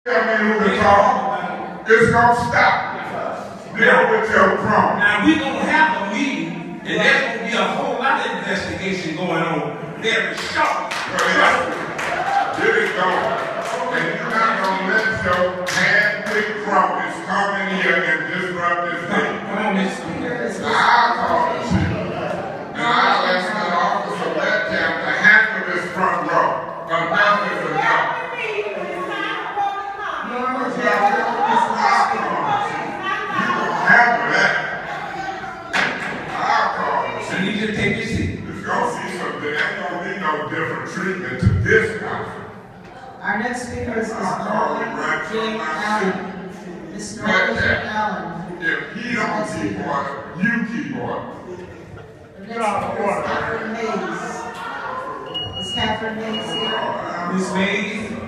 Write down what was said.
Tell me who to call. It's gonna stop. Deal with your problem. Now we're gonna have a meeting, and there's gonna be a whole lot of investigation going on. Very short. Trust me. Here it goes. And you're not gonna let your hand-picked cronies come in here and disrupt this thing. Come on, Miss Speaker. I'll call the chief. And I'll ask the officer let them to handle this front row. Enough is enough. Handle that. I'll call the chief. So you just take your seat. It's gonna see something. There ain't gonna be no different treatment to this council. Our next speaker is Ms. Norman J. Allen. Ms. Norman J. Allen. If he don't keep order, you keep order. The next speaker is Catherine Mays. Is Catherine Mays here? Ms. Mays.